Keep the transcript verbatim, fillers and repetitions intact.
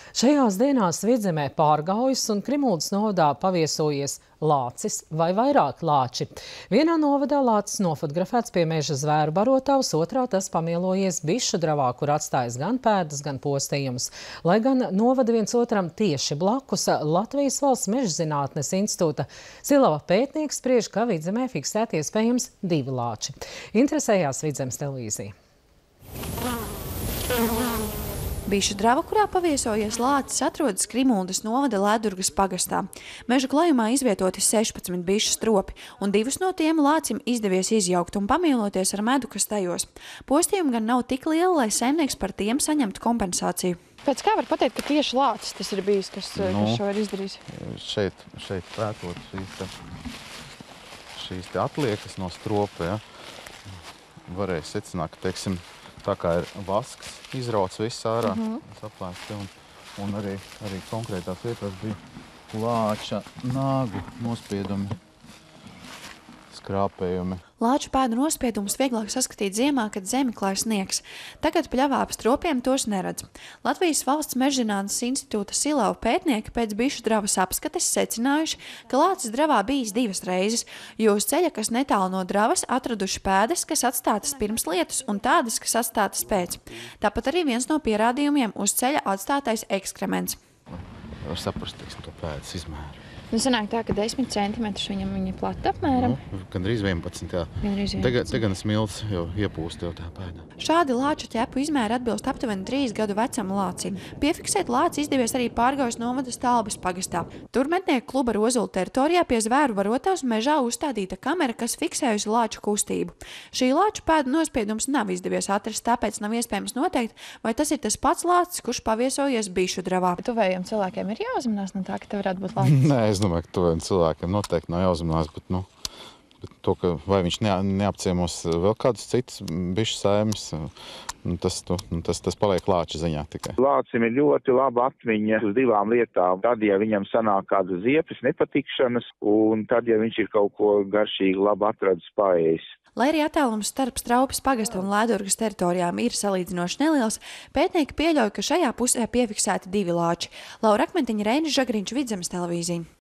Šajās dienās Vidzemē Pārgaujas un Krimuldas novadā paviesojies lācis vai vairāk lāči. Vienā novadā lācis nofotografēts pie meža zvēru barotavas, otrā tas pamielojies Bišu dravā, kur atstājis gan pēdas, gan postījumus. Lai gan novada viens otram tieši blakus, Latvijas Valsts mežzinātnes institūta Silava pētnieks spriež, ka Vidzemē fiksēt iespējams divi lāči. Interesējās Vidzemes televīzija. Bišu drava, kurā paviesojies lācis, atrodas Krimuldas novada Ledurgas pagastā. Meža klājumā izvietoti sešpadsmit bišu stropi, un divus no tiem lācim izdevies izjaukt un pamieloties ar medu, kas tajos. Postījumi gan nav tik lieli, lai saimnieks par tiem saņemtu kompensāciju. Pēc kā var pateikt, ka tieši lācis tas ir bijis, kas, nu, kas šo ir izdarījis? Šeit, šeit pētot šīs, te, šīs te atliekas no stropa, ja, varēja secināt, ka, teiksim, tā kā ir vasks izrauts viss ārā, uh-huh. saplēsti, un, un arī, arī konkrētās vietās bija lāča nāgu nospiedumi, skrāpējumi. Lāču pēdu nospiedumus vieglāk saskatīt ziemā, kad zemi klāj sniegs. Tagad pļavā ap stropiem tos neredz. Latvijas Valsts mežzinātnes institūta Silava pētnieki pēc bišu dravas apskates secinājuši, ka lācis dravā bijis divas reizes, jo uz ceļa, kas netālu no dravas, atraduši pēdas, kas atstātas pirms lietus, un tādas, kas atstātas pēc. Tāpat arī viens no pierādījumiem uz ceļa atstātais ekskrements. Var saprast, teiksim, to pēdas izmēru. Nu, sanāk tā, ka desmit centimetrus viņam viņa plata apmēram. Nu, gandrīz vienpadsmit, jā. Gandrīz Te, te gan smilts jau iepūst jau tā pēdā. Šādi lāču ķepu izmēri atbilst aptuveni trīs gadu vecam lācim. Piefiksēt lāci izdevies arī Pārgaujas novadas Talbes pagastā. Tur mednieku kluba Rozulu teritorijā pie zvēru barotavas mežā uzstādīta kamera, kas fiksējusi lāču kustību. Šī lāču pēdu nospiedums nav izdevies atrast, tāpēc nav iespējams noteikt, vai tas ir tas pats lācis, kurš paviesojies Bišu dravā. Tuvējiem cilvēkiem ir jāuzmanās no tā, ka te varētu būt lācis. Nē, es domāju, ka tuvējiem cilvēkiem noteikti nav jāuzmanās, bet, nu, bet to, ka vai viņš ne, neapciemos vēl kādus citus bišu saimes, tas, tu, tas, tas paliek lāča ziņā tikai. Lācim ir ļoti laba atmiņa uz divām lietām. Tad, ja viņam sanāk kādas ziepes, nepatikšanas, un tad, ja viņš ir kaut ko garšīgi labi atradis paējis. Lai arī attālums starp Straupes pagasta un Ledurgas teritorijām ir salīdzinoši neliels, pētnieki pieļauj, ka šajā pusē piefiksēti divi lāči. Laura Akmentiņa, Reinis Žagriņš, Vidzemes televīzija.